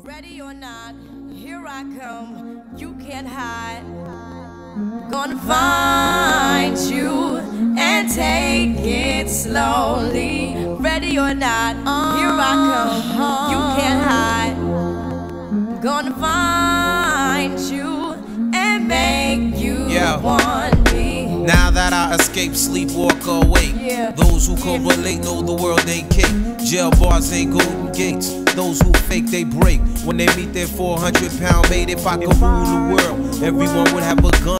Ready or not, here I come, you can't hide. Gonna find you and take it slowly. Ready or not, here I come, you can't hide. Gonna find you and make you want me. Now that I escape, sleep, walk awake. Those who correlate know the world ain't cake. Jail bars ain't golden gates. Those who fake, they break. When they meet their 400-pound mate, if I could rule the world, everyone would have a gun.